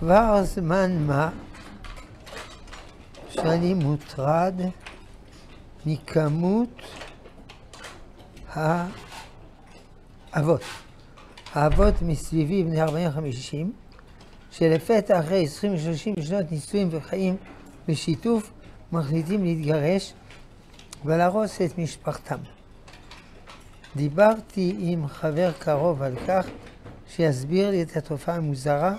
כבר זמן מה שאני מוטרד מכמות האבות. האבות מסביבי בני 40-50, שלפתע אחרי 20-30 שנות נישואים וחיים בשיתוף, מחליטים להתגרש ולהרוס את משפחתם. דיברתי עם חבר קרוב על כך שיסביר לי את התופעה המוזרה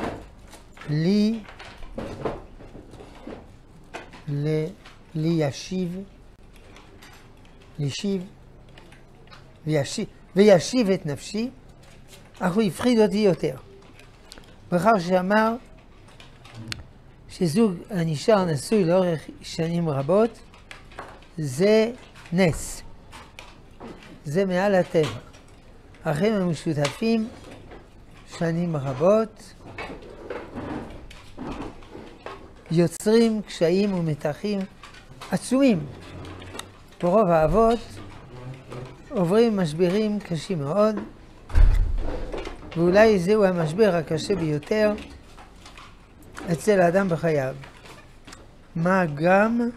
וישיב את נפשי, אך הוא הפחיד אותי יותר. בכך שאמר שזוג הנשאר נשוי לאורך שנים רבות זה נס, זה מעל הטבע. החיים המשותפים שנים רבות יוצרים קשיים ומתחים עצומים. ברוב האבות עוברים משברים קשים מאוד, ואולי זהו המשבר הקשה ביותר אצל האדם בחייו. מה גם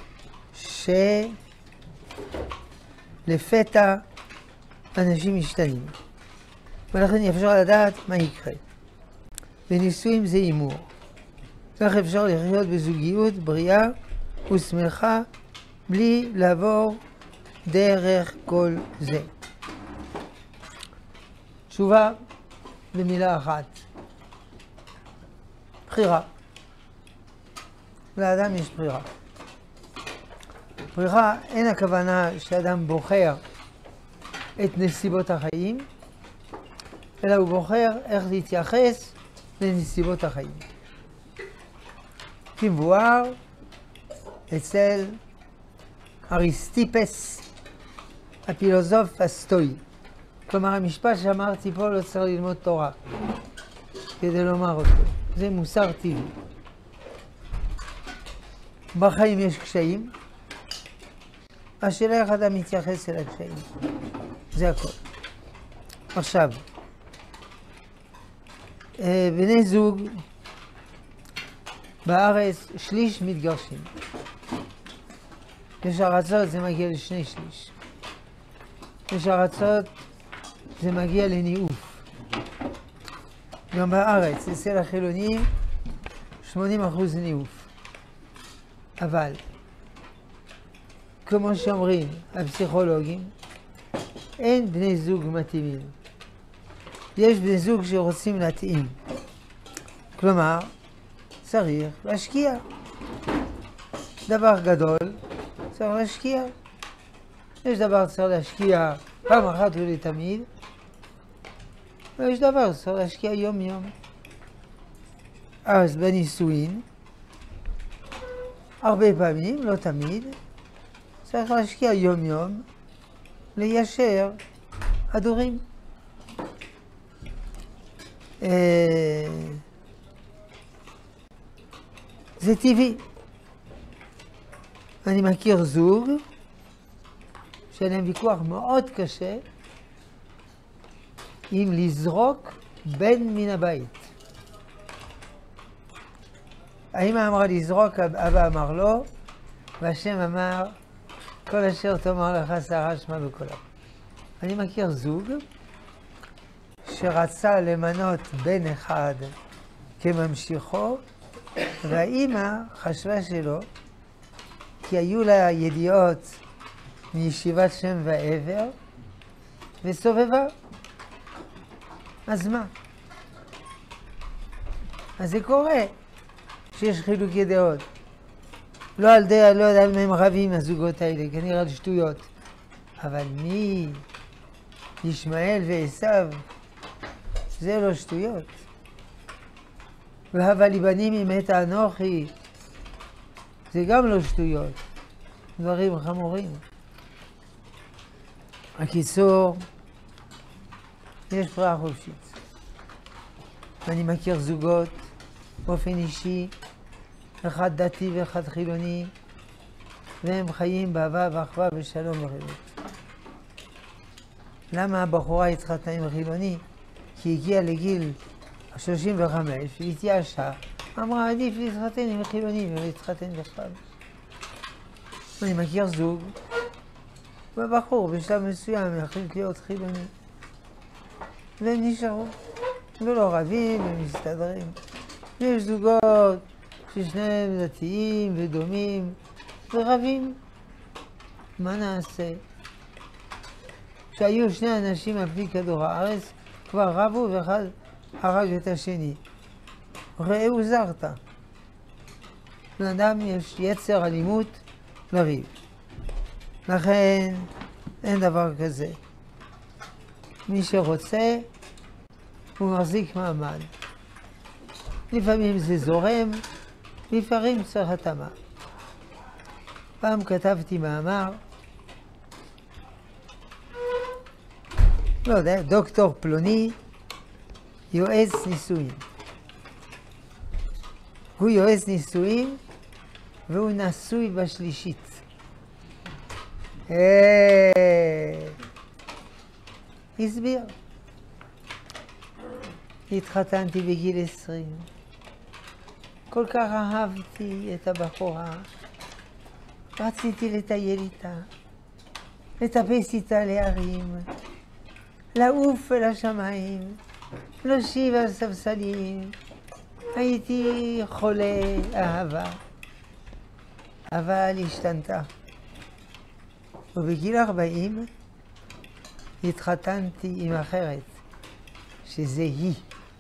שלפתע אנשים משתנים, ולכן אפשר לדעת מה יקרה. בנישואים זה אימור. כך אפשר לחיות בזוגיות בריאה ושמחה בלי לעבור דרך כל זה. תשובה במילה אחת: בחירה. לאדם יש בחירה. בחירה אין הכוונה שאדם בוחר את נסיבות החיים, אלא הוא בוחר איך להתייחס לנסיבות החיים. כמבואר אצל אריסטיפס, הפילוסוף הסטואי. כלומר, המשפט שאמרתי פה לא צריך ללמוד תורה כדי לומר אותו. זה מוסר טבעי. בחיים יש קשיים, השאלה איך אדם מתייחס אל הקשיים. זה הכל. עכשיו, בני זוג בארץ שליש מתגרשים. יש ארצות זה מגיע ל2/3. יש ארצות זה מגיע לניאוף. גם בארץ, אצל החילונים 80% ניאוף. אבל, כמו שאומרים הפסיכולוגים, אין בני זוג מתאימים. יש בני זוג שרוצים להתאים. כלומר, צריך להשקיע. דבר גדול, צריך להשקיע. יש דבר צריך להשקיע פעם אחת ולתמיד, ויש דבר צריך להשקיע יום יום. אז בנישואין, הרבה פעמים, לא תמיד, צריך להשקיע יום יום, ליישר הדורים. זה טבעי. אני מכיר זוג שהיה להם ויכוח מאוד קשה אם לזרוק בן מן הבית. האמא אמרה לזרוק, אבא אמר לא, והשם אמר כל אשר תאמר לך שרה שמע בקולה. אני מכיר זוג שרצה למנות בן אחד כממשיכו, והאמא חשבה שלא, כי היו לה ידיעות מישיבת שם ועבר, וסובבה. אז מה? אז זה קורה שיש חילוקי דעות. לא יודע על מה הם רבים הזוגות האלה, כנראה על שטויות. אבל מי? ישמעאל ועשיו, זה לא שטויות. והבה לי בנים אם את אנוכי, זה גם לא שטויות. דברים חמורים. הקיצור, יש בחירה חופשית. אני מכיר זוגות באופן אישי, אחד דתי ואחד חילוני, והם חיים באהבה ואחווה ושלום וחירות. למה הבחורה התחתנה עם חילוני? כי הגיעה לגיל 35, והתייאשה, אמרה, עדיף להתחתן עם חילונים ולהתחתן בכלל. אני מכיר זוג, ובחור בשלב מסוים החליט להיות חילוני. והם נשארו, ולא רבים, הם מסתדרים. ויש זוגות ששניהם דתיים ודומים ורבים. מה נעשה? כשהיו שני אנשים על פני כדור הארץ, כבר רבו ואחד הרג את השני. ראו זרתא. לאדם יש יצר אלימות לריב. לכן אין דבר כזה. מי שרוצה הוא מחזיק מעמד. לפעמים זה זורם, לפעמים צריך התאמה. פעם כתבתי מאמר, לא יודע, דוקטור פלוני, יועץ נישואים. הוא יועץ נישואים והוא נשוי בשלישית. הסביר. התחתנתי בגיל 20. כל כך אהבתי את הבחורה. רציתי לטייל איתה, לטפס איתה להרים, לעוף אל השמיים, להושיב על ספסלים. הייתי חולה אהבה, אבל השתנתה. ובגיל 40 התחתנתי עם אחרת, שזה היא.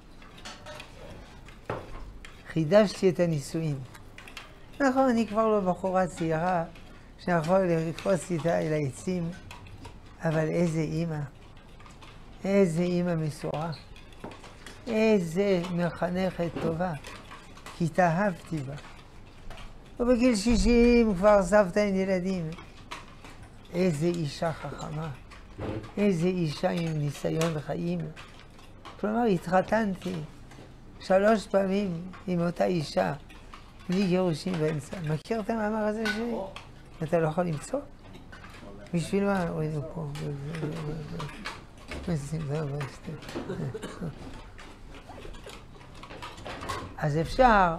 חידשתי את הנישואים. נכון, אני כבר לא בחורה צעירה שיכול לקפוץ איתה אל העצים, אבל איזה אימא, איזה אימא מסורה, איזה מחנכת טובה, כי התאהבתי בה. ובגיל 60 כבר סבתא עם ילדים. איזה אישה חכמה, איזה אישה עם ניסיון חיים. כלומר, התחתנתי 3 פעמים עם אותה אישה, בלי גירושים באמצע. מכיר את המאמר הזה שלי? אתה לא יכול למצוא? בשביל מה? אוי, הוא פה. אז אפשר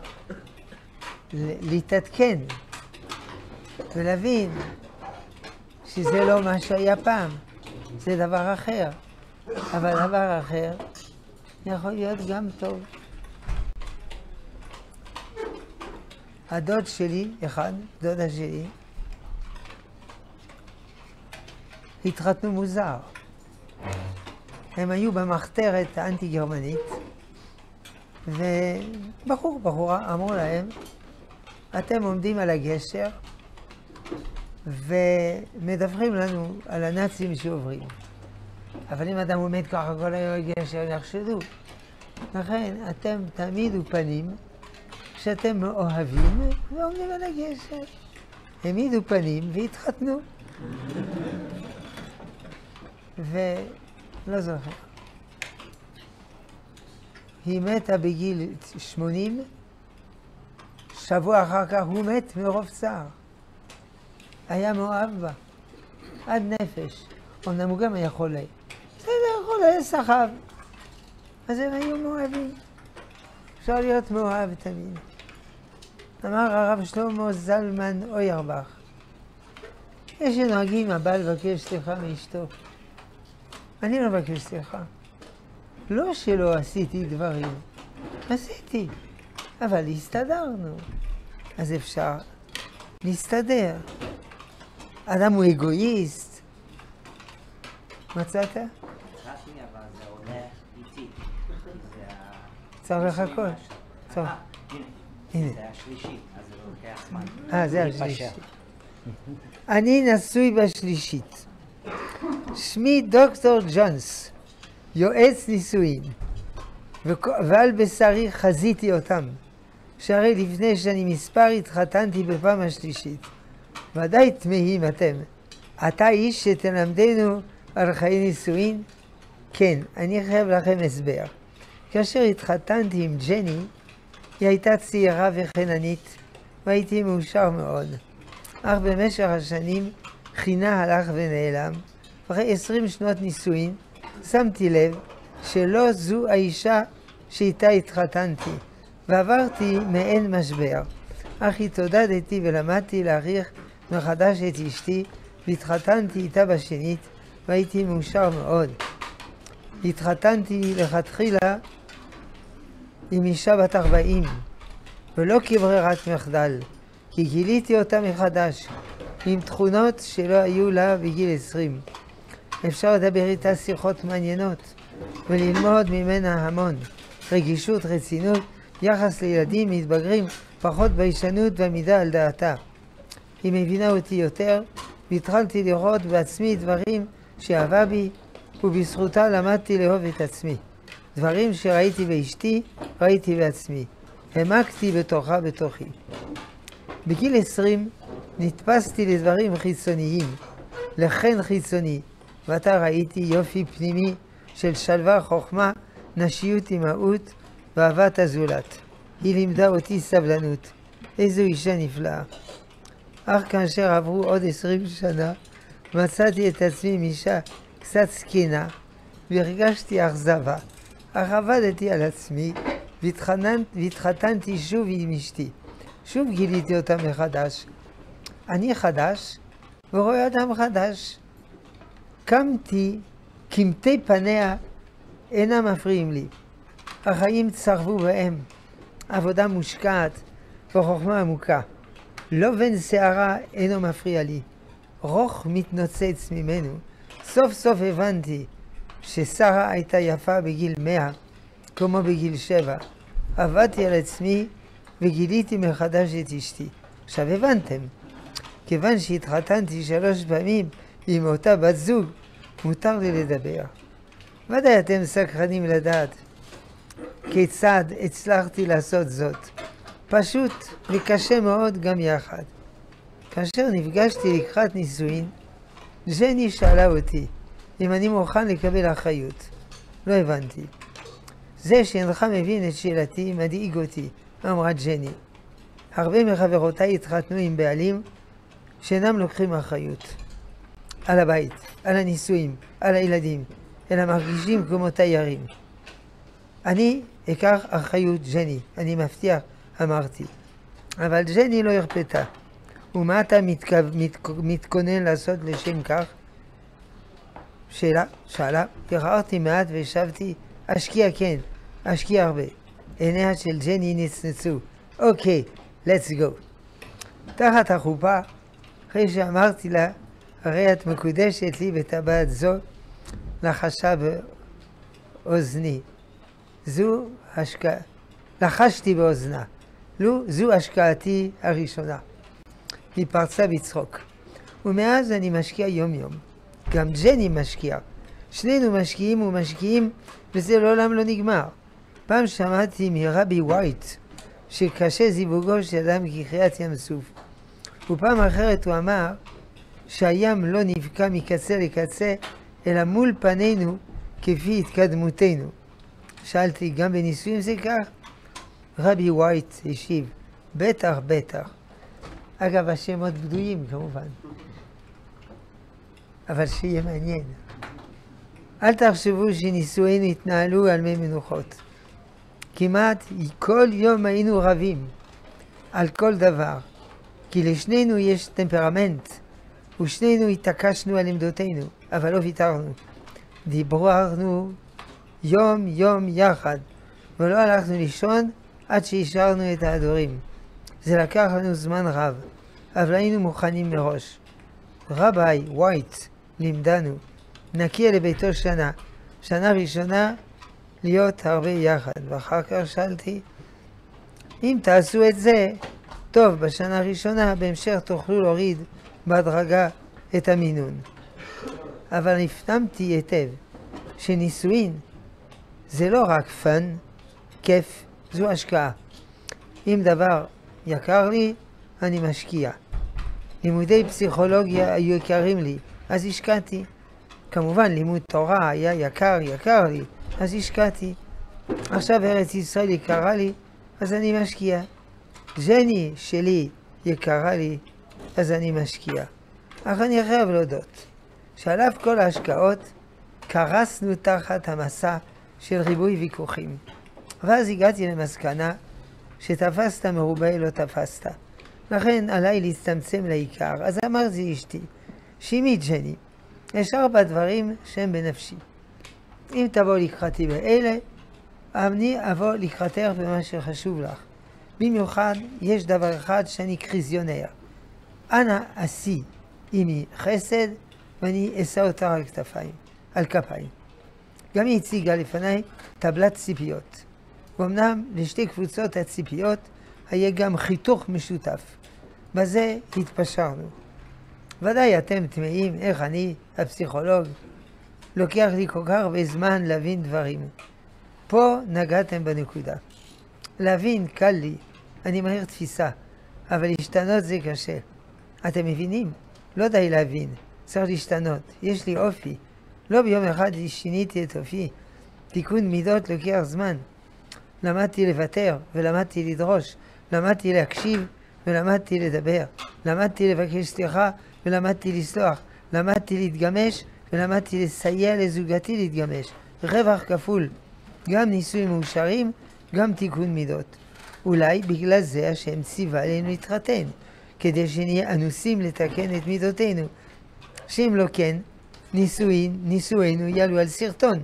להתעדכן ולהבין שזה לא מה שהיה פעם, זה דבר אחר. אבל דבר אחר יכול להיות גם טוב. הדוד שלי, דודה שלי, התחתנו מוזר. הם היו במחתרת האנטי-גרמנית, ובחורה אמרו להם, אתם עומדים על הגשר ומדווחים לנו על הנאצים שעוברים. אבל אם אדם עומד ככה כל היום על הגשר, יחשדו. לכן אתם תעמידו פנים שאתם מאוהבים ועומדים על הגשר. העמידו פנים והתחתנו. ולא זוכר. היא מתה בגיל 80, שבוע אחר כך הוא מת מרוב צער. היה מאוהב בה, עד נפש. אמנם הוא גם היה חולה. בסדר, חולה סחב. אז הם היו מאוהבים. אפשר להיות מאוהב תמיד. אמר הרב שלמה זלמן אוירבך, יש שנוהגים הבעל לבקש סליחה מאשתו. אני לא מבקש סליחה. לא שלא עשיתי דברים, עשיתי, אבל הסתדרנו. אז אפשר להסתדר. אדם הוא אגואיסט. מצאת? מצאתי, אבל זה עולה איתי. צריך לחכות. טוב. הנה. זה השלישי, אז זה לוקח זמן. זה השלישי. אני נשוי בשלישית. שמי דוקטור ג'ונס, יועץ נישואין, ועל בשרי חזיתי אותם, שהרי לפני שאני מספר התחתנתי בפעם השלישית. ודאי תמהים אתם, אתה איש שתלמדנו על חיי נישואין? כן, אני חייב לכם הסבר. כאשר התחתנתי עם ג'ני, היא הייתה צעירה וחננית, והייתי מאושר מאוד. אך במשך השנים חינה הלך ונעלם. אחרי 20 שנות נישואין שמתי לב שלא זו האישה שאיתה התחתנתי, ועברתי מעין משבר. אך התעודדתי ולמדתי להעריך מחדש את אשתי, והתחתנתי איתה בשנית, והייתי מאושר מאוד. התחתנתי לכתחילה עם אישה בת 40, ולא כברירת מחדל, כי גיליתי אותה מחדש, עם תכונות שלא היו לה בגיל 20. אפשר לדבר איתה שיחות מעניינות, וללמוד ממנה המון. רגישות, רצינות, יחס לילדים מתבגרים, פחות ביישנות ועמידה על דעתה. היא מבינה אותי יותר, והתחלתי לראות בעצמי דברים שאהבה בי, ובזכותה למדתי לאהוב את עצמי. דברים שראיתי באשתי, ראיתי בעצמי. העמקתי בתוכי. בגיל 20 נתפסתי לדברים חיצוניים, לחן חיצוני, ועתה ראיתי יופי פנימי של שלווה, חוכמה, נשיות, אימהות ואהבת הזולת. היא לימדה אותי סבלנות. איזו אישה נפלאה. אך כאשר עברו עוד 20 שנה, מצאתי את עצמי עם אישה קצת זקנה, והרגשתי אכזבה. אך עבדתי על עצמי, והתחתנתי שוב עם אשתי. שוב גיליתי אותה מחדש. אני חדש, ורואה אדם חדש. קמטי פניה אינם מפריעים לי. החיים צרבו בהם. עבודה מושקעת וחוכמה עמוקה. לובן שערה אינו מפריע לי. רוך מתנוצץ ממנו. סוף סוף הבנתי ששרה הייתה יפה בגיל 100, כמו בגיל 7. עבדתי על עצמי וגיליתי מחדש את אשתי. עכשיו הבנתם, כיוון שהתחתנתי 3 פעמים עם אותה בת זוג, מותר לי לדבר. ודאי אתם סקרנים לדעת כיצד הצלחתי לעשות זאת. פשוט וקשה מאוד גם יחד. כאשר נפגשתי לקראת נישואין, ג'ני שאלה אותי אם אני מוכן לקבל אחריות. לא הבנתי. זה שאינך מבין את שאלתי מדאיג אותי, אמרה ג'ני. הרבה מחברותיי התחתנו עם בעלים שאינם לוקחים אחריות. על הבית, על הנישואים, על הילדים, אלא מרגישים כמו תיירים. אני אקח אחריות, ג'ני, אני מבטיח, אמרתי. אבל ג'ני לא הרפתה. ומה אתה מתכונן לעשות לשם כך? שאלה, הרהרתי מעט והשבתי, אשקיע כן, אשקיע הרבה. עיניה של ג'ני נצנצו. אוקיי, let's go. תחת החופה, אחרי שאמרתי לה, הרי את מקודשת לי בטבעת זו, לחשה באוזני. לחשתי באוזנה. זו השקעתי הראשונה. היא פרצה בצחוק. ומאז אני משקיע יום יום. גם ג'ני משקיע. שנינו משקיעים ומשקיעים, וזה לעולם לא נגמר. פעם שמעתי מרבי ווייט, שקשה זיווגו של אדם כקריעת ים סוף. ופעם אחרת הוא אמר שהים לא נבקע מקצה לקצה, אלא מול פנינו כפי התקדמותנו. שאלתי, גם בנישואים זה כך? רבי ווייט השיב, בטח, בטח. אגב, השמות בדויים כמובן. אבל שיהיה מעניין. אל תחשבו שנישואינו התנהלו על מי מנוחות. כמעט כל יום היינו רבים על כל דבר. כי לשנינו יש טמפרמנט, ושנינו התעקשנו על עמדותינו, אבל לא ויתרנו. דיברנו יום יום יחד, ולא הלכנו לישון עד שהשארנו את ההדורים. זה לקח לנו זמן רב, אבל היינו מוכנים מראש. רבי ווייט לימדנו, נקיע לביתו שנה ראשונה להיות הרבה יחד. ואחר כך שאלתי, אם תעשו את זה, טוב, בשנה הראשונה, בהמשך תוכלו להוריד בהדרגה את המינון. אבל הפנמתי היטב שנישואין זה לא רק פן, כיף, זו השקעה. אם דבר יקר לי, אני משקיע. לימודי פסיכולוגיה היו יקרים לי, אז השקעתי. כמובן, לימוד תורה היה יקר לי, אז השקעתי. עכשיו ארץ ישראל יקרה לי, אז אני משקיע. ג'ני שלי יקרה לי, אז אני משקיע. אך אני חייב להודות, שעל אף כל ההשקעות, קרסנו תחת המסע של ריבוי ויכוחים. ואז הגעתי למסקנה שתפסת מרובה לא תפסת. לכן עליי להצטמצם לעיקר. אז אמרתי לאשתי, שימי ג'ני, יש 4 דברים שהם בנפשי. אם תבוא לקראתי באלה, אני אבוא לקראתך במה שחשוב לך. במיוחד יש דבר אחד שאני קריזיונר. אנא עשי עמי חסד ואני אשא אותה על כפיים. גם היא הציגה לפניי טבלת ציפיות. ואומנם לשתי קבוצות הציפיות היה גם חיתוך משותף. בזה התפשרנו. ודאי אתם תמאים איך אני, הפסיכולוג, לוקח לי כל כך הרבה זמן להבין דברים. פה נגעתם בנקודה. להבין קל לי, אני מהיר תפיסה, אבל להשתנות זה קשה. אתם מבינים? לא די להבין, צריך להשתנות. יש לי אופי. לא ביום אחד שיניתי את אופי. תיקון מידות לוקח זמן. למדתי לוותר ולמדתי לדרוש. למדתי להקשיב ולמדתי לדבר. למדתי לבקש סליחה ולמדתי לסלוח. למדתי להתגמש ולמדתי לסייע לזוגתי להתגמש. רווח כפול. גם נישואים מאושרים, גם תיקון מידות. אולי בגלל זה השם ציווה עלינו להתחתן, כדי שנהיה אנוסים לתקן את מידותינו. שאם לא כן, נישואינו יעלו על סרטון,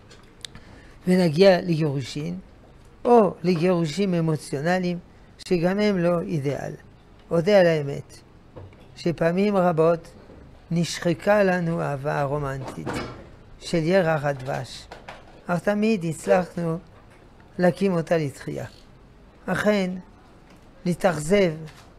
ונגיע לגירושין, או לגירושים אמוציונליים, שגם הם לא אידיאל. אודה על האמת, שפעמים רבות נשחקה לנו אהבה רומנטית של ירח הדבש, אך תמיד הצלחנו להקים אותה לתחייה. אכן, להתאכזב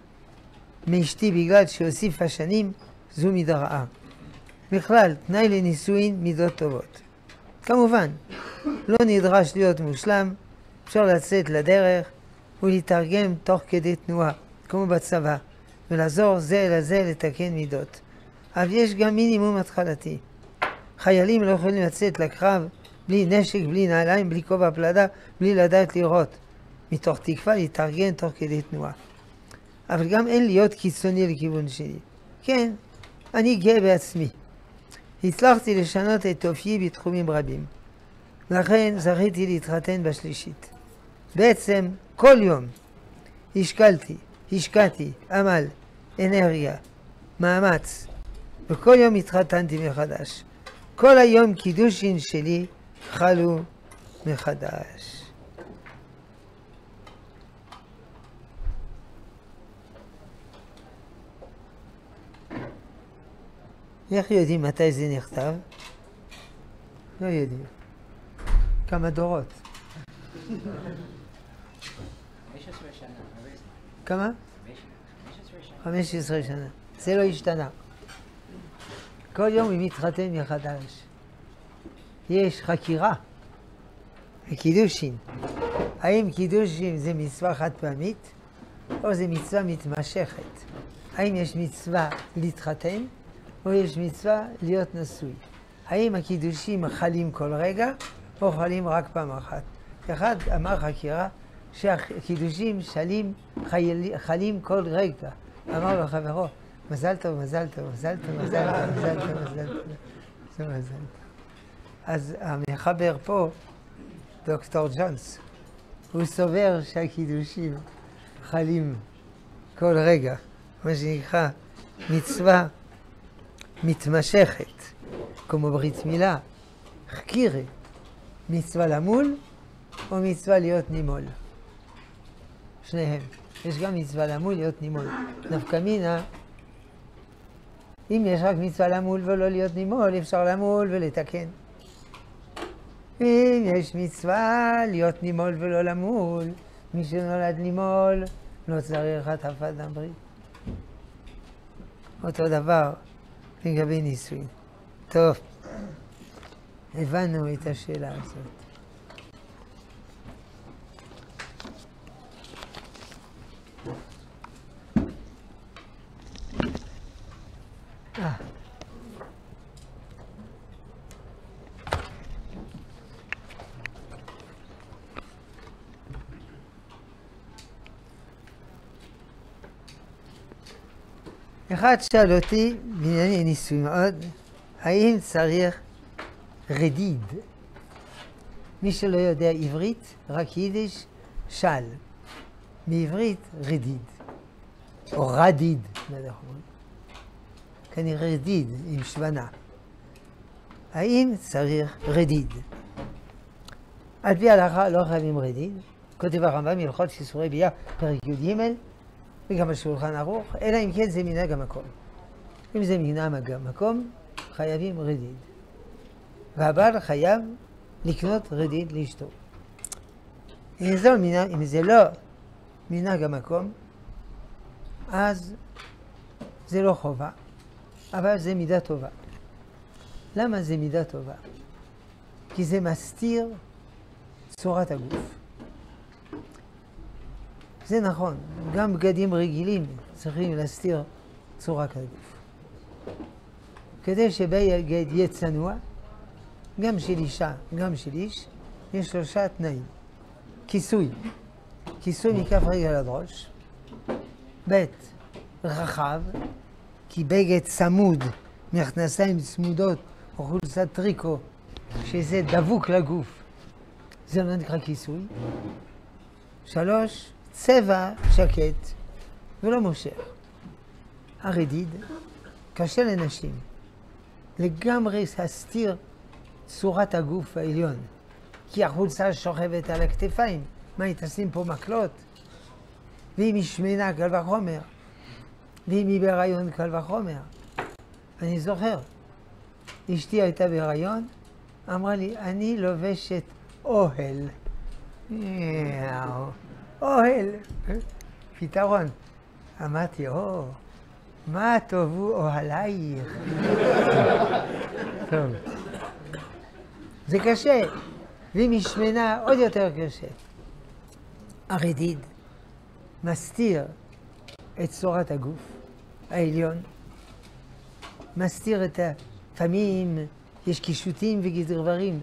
מאשתי בגלל שהוסיפה שנים, זו מידה רעה. בכלל, תנאי לנישואין מידות טובות. כמובן, לא נדרש להיות מושלם, אפשר לצאת לדרך ולהתרגם תוך כדי תנועה, כמו בצבא, ולעזור זה לזה לתקן מידות. אבל יש גם מינימום התחלתי. חיילים לא יכולים לצאת לקרב בלי נשק, בלי נעליים, בלי כובע פלדה, בלי לדעת לראות, מתוך תקווה להתארגן תוך כדי תנועה. אבל גם אין להיות קיצוני לכיוון שלי. כן, אני גאה בעצמי. הצלחתי לשנות את אופיי בתחומים רבים. לכן זכיתי להתחתן בשלישית. בעצם כל יום השקעתי עמל, אנרגיה, מאמץ, וכל יום התחתנתי מחדש. כל היום קידושין שלי חלו מחדש. איך יודעים מתי זה נכתב? לא יודעים. כמה דורות? 15 שנה. כמה? 15 שנה. זה לא השתנה. כל יום היא מתחתן מחדש. יש חקירה וקידושין. האם קידושין זה מצווה חד פעמית או זה מצווה מתמשכת? האם יש מצווה להתחתן או יש מצווה להיות נשוי? האם הקידושים חלים כל רגע או חלים רק פעם אחת? אחד אמר חקירה שהקידושים חלים כל רגע. אמר לו חברו, מזל טוב, מזל טוב, מזל טוב, מזל טוב, מזל טוב, מזל טוב. זה מזל טוב. אז המחבר פה, דוקטור ג'ונס, הוא סובר שהקידושים חלים כל רגע, מה שנקרא מצווה מתמשכת, כמו ברית מילה, חקירה, מצווה למול או מצווה להיות נימול. שניהם. יש גם מצווה למול להיות נימול. נפקא מינה, אם יש רק מצווה למול ולא להיות נימול, אפשר למול ולתקן. אם יש מצווה להיות נימול ולא למול, מי שנולד נימול לא צריך הטפת דם ברית. אותו דבר לגבי נישואין. טוב, הבנו את השאלה הזאת. אחד שאל אותי בענייני נישואים עוד, האם צריך רדיד? מי שלא יודע עברית, רק יידיש, של. בעברית, רדיד. או רדיד, נכון. כנראה רדיד עם שוונה. האם צריך רדיד? על פי ההלכה לא חייבים רדיד. כותב הרמב"ם הלכות איסורי ביאה, פרק י"ג, וגם השולחן ערוך, אלא אם כן זה מנהג המקום. אם זה מנהג המקום, חייבים רדיד. והבעל חייב לקנות רדיד לאשתו. אם זה לא מנהג המקום, אז זה לא חובה, אבל זה מידה טובה. למה זה מידה טובה? כי זה מסתיר צורת הגוף. זה נכון, גם בגדים רגילים צריכים להסתיר צורת הגוף. כדי שבגד יהיה צנוע, גם של אישה, גם של איש, יש 3 תנאים. כיסוי, כיסוי מכף רגל עד ראש. ב' רחב, כי בגד צמוד, מכנסיים צמודות, או חולצת טריקו, שזה דבוק לגוף, זה לא נקרא כיסוי. 3 צבע שקט ולא מושך. הרדיד קשה לנשים לגמרי להסתיר צורת הגוף העליון, כי החולצה שוכבת על הכתפיים. מה, היא תשים פה מקלות? ואם היא שמנה קל וחומר, ואם היא בהיריון קל וחומר. אני זוכר, אשתי הייתה בהיריון, אמרה לי, אני לובשת אוהל. אוהל, פתרון. אמרתי, מה טובו אוהלייך. טוב. זה קשה, ואם היא שמנה עוד יותר קשה. הרדיד מסתיר את צורת הגוף העליון, מסתיר את לפעמים יש קישוטים וגזרברים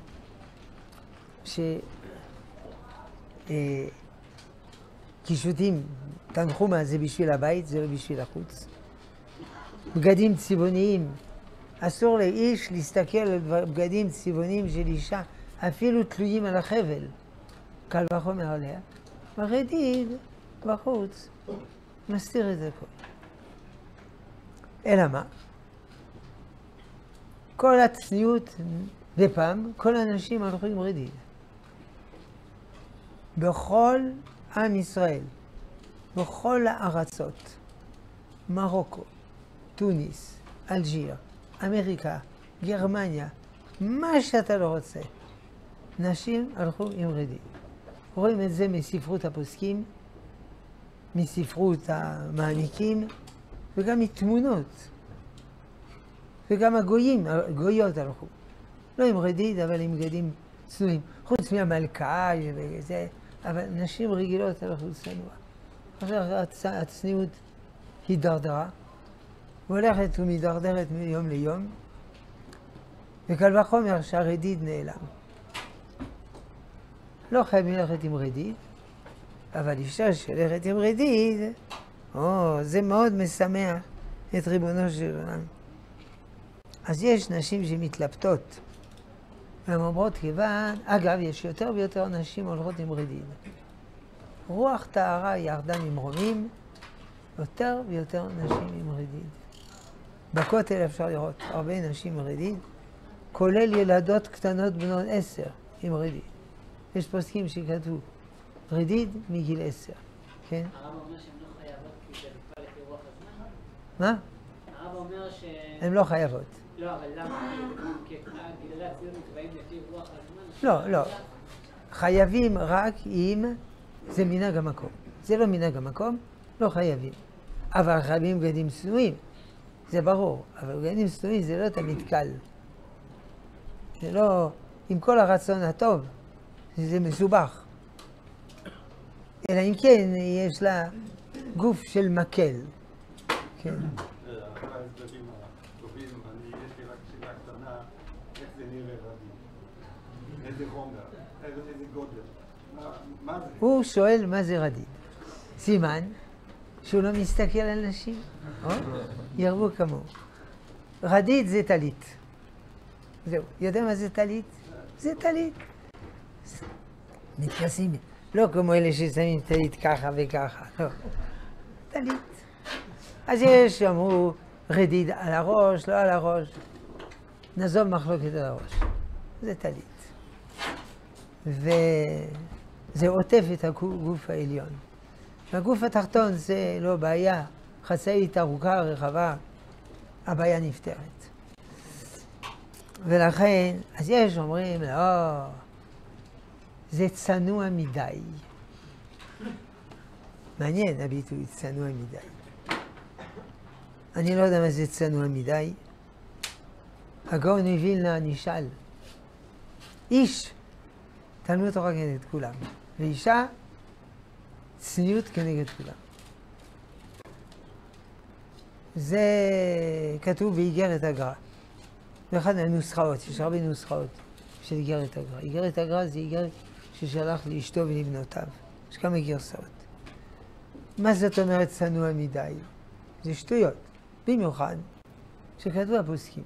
קישוטים, תנחומה זה בשביל הבית, זה לא בשביל החוץ. בגדים צבעוניים, אסור לאיש להסתכל על בגדים צבעוניים של אישה, אפילו תלויים על החבל, קל וחומר עליה. הרדיד בחוץ מסתיר את הכל. אלא מה? כל הצניעות, ופעם כל האנשים הלכו עם רדיד. בכל עם ישראל, בכל הארצות, מרוקו, טוניס, אלג'יר, אמריקה, גרמניה, מה שאתה לא רוצה, נשים הלכו עם רדיד. רואים את זה מספרות הפוסקים, מספרות המעניקים, וגם מתמונות. וגם הגויות הלכו. לא עם רדיד, אבל עם בגדים צנועים. חוץ מהמלכה וזה, אבל נשים רגילות הלכו צנוע. עכשיו הצניעות הידרדרה, והולכת ומדרדרת מיום ליום, וקל וחומר שהרדיד נעלם. לא חייבים ללכת עם רדיד, אבל אישה שהולכת עם רדיד, זה מאוד משמח את ריבונו של עולם. אז יש נשים שמתלבטות, והן אומרות כיוון, אגב, יש יותר ויותר נשים הולכות עם רדיד. רוח טהרה ירדה ממרומים, יותר ויותר נשים עם רדיד. בכותל אפשר לראות הרבה נשים עם רדיד, כולל ילדות קטנות בנות 10 עם רדיד. יש פוסקים שכתבו רדיד מגיל 10, כן? הרב אומר שהן לא חייבות כי זה בכלל לפי רוח הזמן? מה? הרב אומר הן לא חייבות. לא, אבל למה? כי גילויי הציונות באים לפי רוח הזמן? לא. חייבים רק אם זה מנהג המקום. זה לא מנהג המקום, לא חייבים. אבל חייבים בגדים צנועים, זה ברור. אבל בגדים צנועים זה לא תמיד קל. זה לא, עם כל הרצון הטוב, זה מסובך. אלא אם כן יש לה גוף של מקל. כן. אחרי ההסברים הטובים, יש לי רק שאלה קטנה, איך זה נראה רדיד? איזה חומר? איזה גודל? מה זה? הוא שואל מה זה רדיד. סימן שהוא לא מסתכל על נשים. ירבו כמוהו. רדיד זה טלית. זהו. יודע מה זה טלית? זה טלית. מתייחסים, לא כמו אלה ששמים טלית ככה וככה, לא. טלית. אז יש שאמרו רדיד על הראש, לא על הראש. נעזוב מחלוקת על הראש. זה טלית. וזה עוטף את הגוף העליון. והגוף התחתון זה לא בעיה. חצאית ארוכה, רחבה, הבעיה נפתרת. ולכן, אז יש אומרים, לא, זה צנוע מדי. מעניין הביטוי, צנוע מדי. אני לא יודע מה זה צנוע מדי. הגאון מווילנה נשאל, איש, תלמוד תורה כנגד כולם, ואישה, צניעות כנגד כולם. זה כתוב באיגרת הגר"א. באחד מהנוסחאות, יש הרבה נוסחאות של איגרת הגר"א. איגרת הגר"א זה איגרת ששלח לאשתו ולבנותיו. יש כמה גרסאות. מה זאת אומרת צנוע מדי? זה שטויות. במיוחד שכתבו הפוסקים.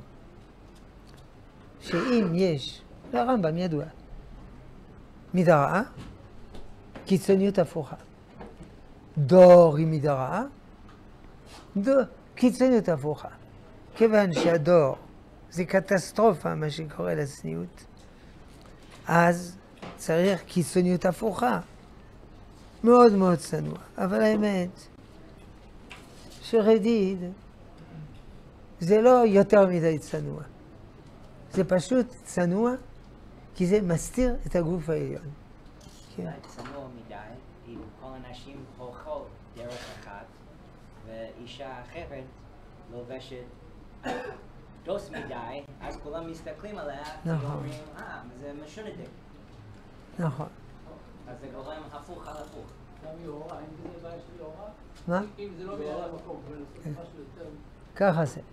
שאם יש, לרמב"ם ידוע, מידה רעה, קיצוניות הפוכה. דור היא מידה רעה, קיצוניות הפוכה. כיוון שהדור זה קטסטרופה, מה שקורה לצניעות, אז צריך קיצוניות הפוכה. מאוד מאוד צנוע. אבל האמת, שרדיד זה לא יותר מדי צנוע. זה פשוט צנוע, כי זה מסתיר את הגוף העליון. כן. צנוע מדי, אם כל הנשים הולכות דרך אחת, ואישה אחרת לובשת דוס מדי, אז כולם מסתכלים עליה, ואומרים, זה משונדק. נכון. אז זה גורם הפוך על הפוך. גם יורה, אם זה בעיה של יורה? מה? אם זה לא בירה במקום, זה משהו יותר... ככה זה.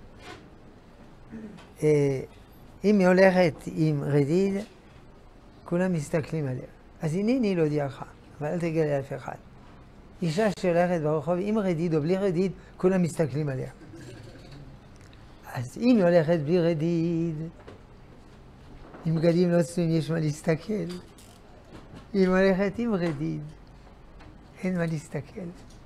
אם היא הולכת עם רדיד, כולם מסתכלים עליה. אז הנה לא להודיעך, אבל אל תגלה לאף אחד. אישה שהולכת ברחוב עם רדיד או בלי רדיד, כולם מסתכלים עליה. אז אם היא הולכת בלי רדיד, עם בגדים לא צנועים יש מה להסתכל. אם היא הולכת עם רדיד, אין מה להסתכל.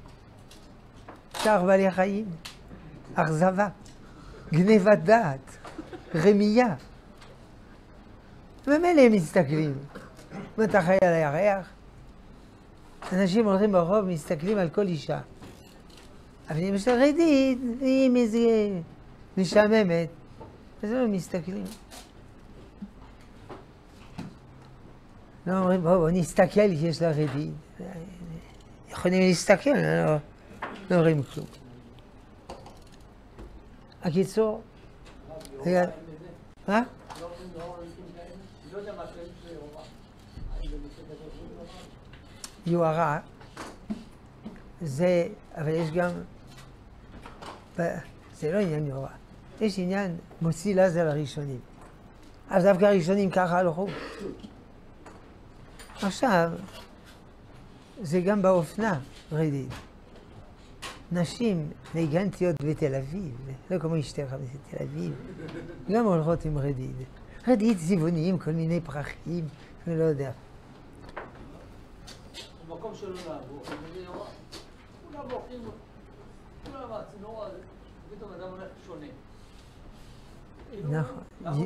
צער בעלי חיים, אכזבה, גנבת דעת, רמייה. וממילא הם מסתכלים. אם אתה חי על הירח, אנשים הולכים ברחוב, מסתכלים על כל אישה. אבל אם יש לה רדיד, אם איזה משעממת, אז הם מסתכלים. לא אומרים, בואו נסתכל כי יש לה רדיד. יכולים להסתכל, לא רואים כלום. הקיצור, מה? יוהרה, זה, אבל יש גם, זה לא עניין יוהרה, יש עניין מוציא לעזל הראשונים. אז דווקא הראשונים ככה הלכו. עכשיו, זה גם באופנה רדיד. נשים אלגנטיות בתל אביב, לא כמו אשתך בתל אביב, גם הולכות עם רדיד. רדיד צבעוניים, כל מיני פרחים, אני לא יודע. במקום שלא לעבור, זה יורה. כולם הולכים, כולם הצינור הזה, פתאום אדם הולך שונה. נכון.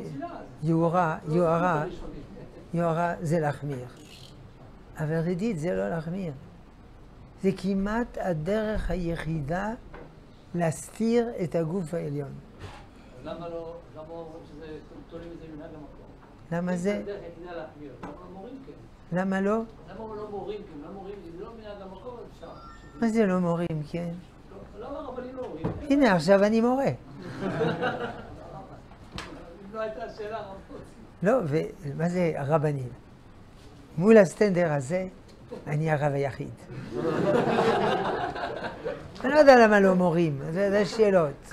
יוהרה זה להחמיר. אבל רדיד זה לא להחמיר. זה כמעט הדרך היחידה להסתיר את הגוף העליון. למה לא, למה אומרים שזה, תולים את זה מנהג המקום? למה זה? זה הדרך היחידה להחמיר. למה לא מורים כן? למה לא? למה לא מורים כן? למה מורים, אם זה לא מנהג המקום, אז אפשר. מה זה לא מורים, כן? למה הרבנים לא מורים? הנה, עכשיו אני מורה. אם לא הייתה שאלה, רבות. לא, ומה זה הרבנים? מול הסטנדר הזה, אני הרב היחיד. אני לא יודע למה לא מורים, זה שאלות.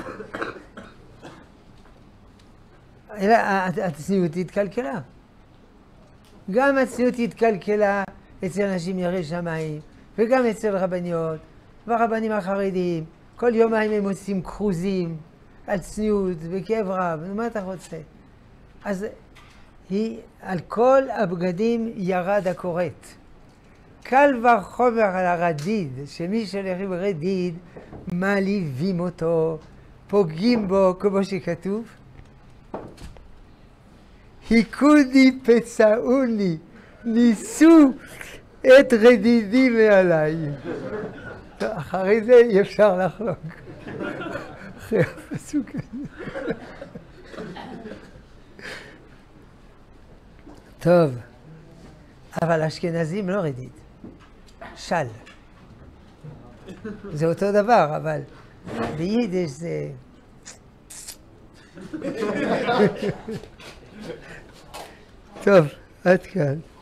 אלא הצניעות התקלקלה. גם הצניעות התקלקלה אצל אנשים יראי שמיים, וגם אצל רבניות, והרבנים החרדים. כל יומיים הם עושים קרוזים על צניעות וכאב רב, מה אתה רוצה? אז היא על כל הבגדים ירד הכורת. קל וחומר על הרדיד, שמי שהולך עם רדיד, מעליבים אותו, פוגעים בו, כמו שכתוב. היכוני פצעוני, ניסו את רדידי מעליי. אחרי זה אי אפשר לחלוק. אחרי הפסוק הזה. טוב, אבל אשכנזים לא רדיד, של. זה אותו דבר, אבל ביידיש זה... טוב, עד כאן.